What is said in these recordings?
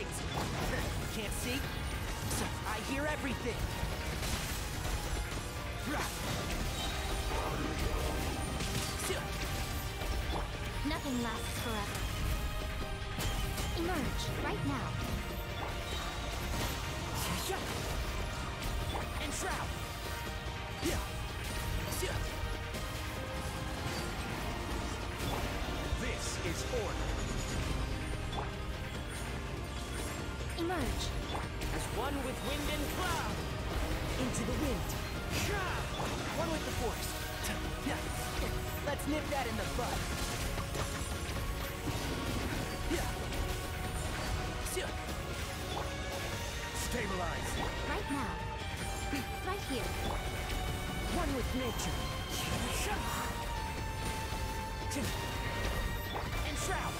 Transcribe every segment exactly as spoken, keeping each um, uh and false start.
light! Can't see? So I hear everything! Nothing lasts forever. Emerge right now. Enshroud! This is order. Emerge. As one with wind and cloud. Into the wind. One with the force. Let's nip that in the bud. Stabilize. Right now. Right here. One with nature. Enshroud.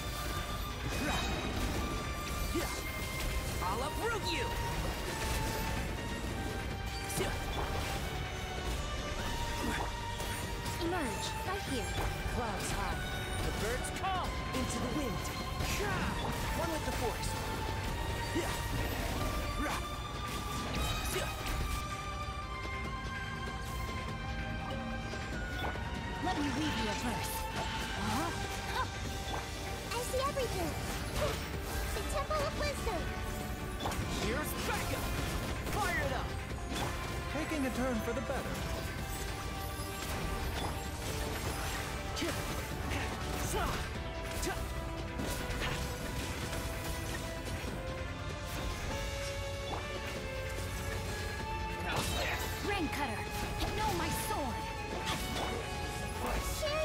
I'll uproot you! Emerge, right here. Clouds high. The birds call into the wind. One with the force. Let me read you a verse. Uh-huh. I see everything. The Temple of Wisdom. Here's Becca! Fire it up! Taking a turn for the better. Rain Cutter, know my sword. I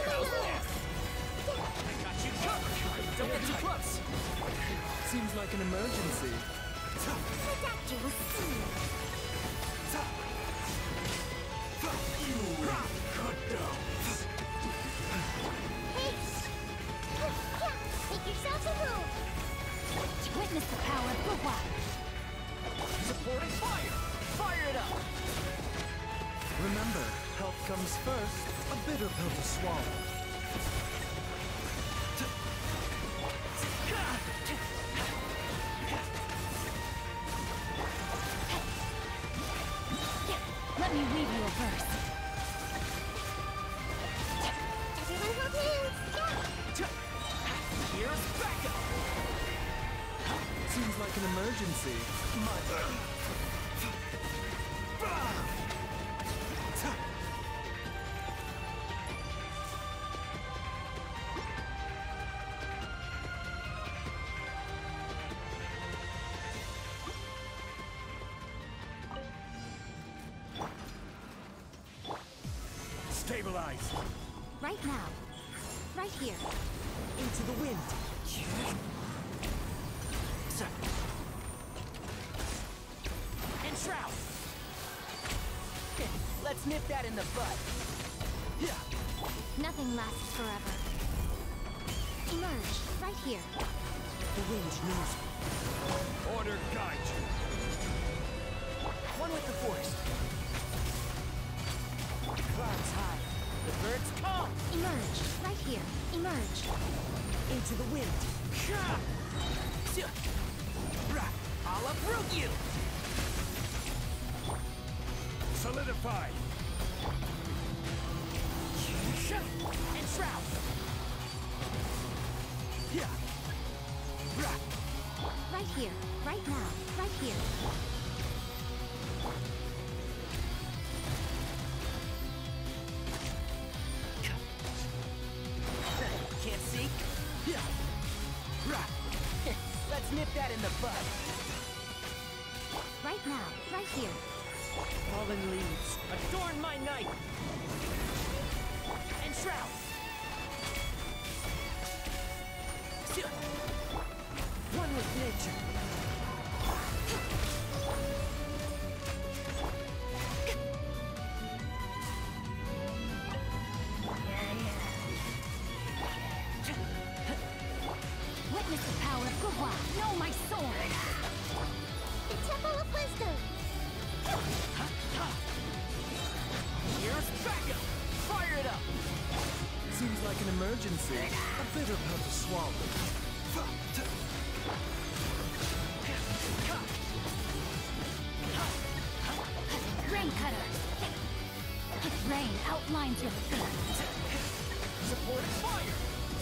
got you covered! Don't get too close! Seems like an emergency. Protect you with steel. You cut down. Haste! Make yourselves a room! Witness the power of Guhua! Supporting fire! Fire it up! Remember, health comes first. A bitter pill to swallow. Let me read you a verse. Everyone hold hands! Here's Becca! Seems like an emergency. Stabilize! Right now. Right here. Into the wind! Enshroud! Let's nip that in the bud! Nothing lasts forever. Emerge, right here. The wind knows me. Order guide you! One with the force! Clouds high. The birds call! Emerge, right here. Emerge. Into the wind! I'll uproot you! Solidify! Enshroud! Right here. Right now. Right here. Can't see? Let's nip that in the bud. Right now. Right here. Fallen leaves, adorn my night! Enshroud! One with nature. Witness the power of Guhua. Know my sword. The Temple of Wisdom. Here's Becca! Fire it up! Seems like an emergency. A bitter pill to swallow. Rain cutter. Rain outlines your feet. Supporting fire!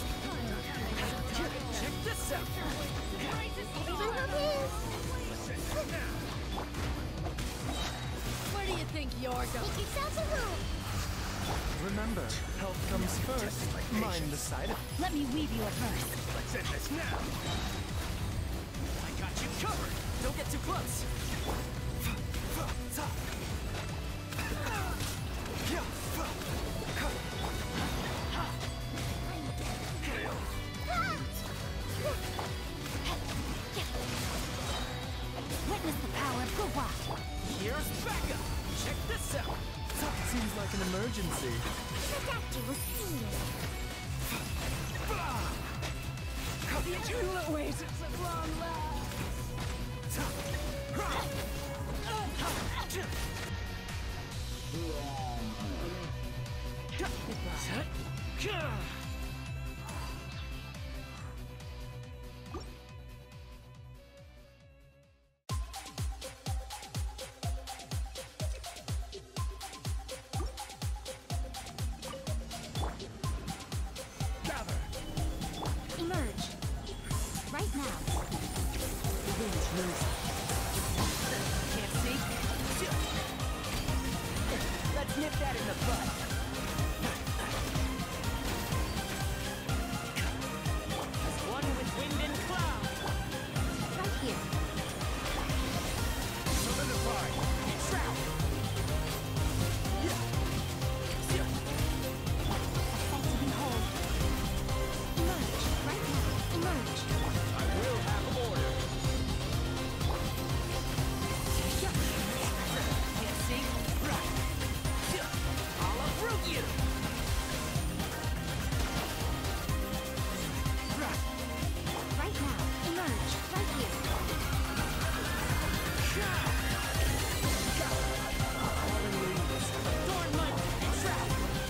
Check this out! Everyone help his. Where do you think you're going? Make yourselves a room. Remember, health comes first. Mind the side effects. Let me weave you a verse. Let's end this now! I got you covered! Don't get too close! Witness the power of Guwa. Here's backup! Check this out! Seems like an emergency. Tadaki will see you. The eternal oasis of long last. Gather! Emerge. Right now. The wind's moving. Can't see? Let's nip that in the bud. As one with wind and cloud. Right here. Solidify! Trap! A sight to behold. Emerge. Right now. Emerge. I will have order. Can't see? Right. I'll uproot you! Right. Right now. Emerge. Right here. Fallen leaves. Thorn might trap.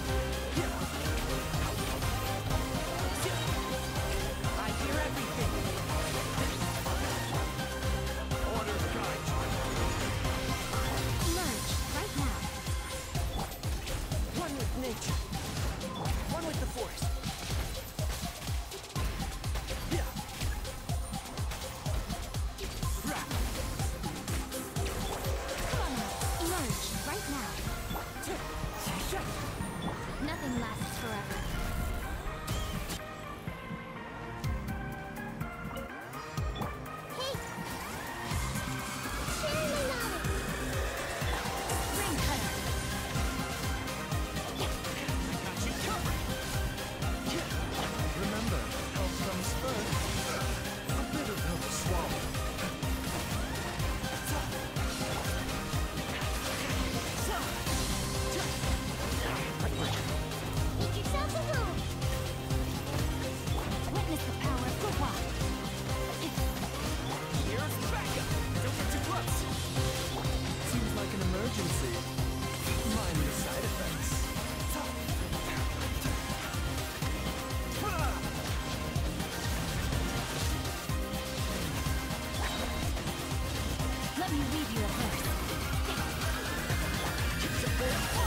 I hear everything. Order guides me. Emerge. Right now. One with nature. One with the forest. Yeah. Right. Come on now. Emerge. Right now. Nothing lasts forever. Hey! Share my knowledge! Rain cutter! Got you covered. Remember, health comes first. A bitter pill to swallow. Make yourselves a room! Witness the power of Guwa. Here's backup. Don't get too close. Seems like an emergency. Mind the side effects. Let me weave you a verse. Support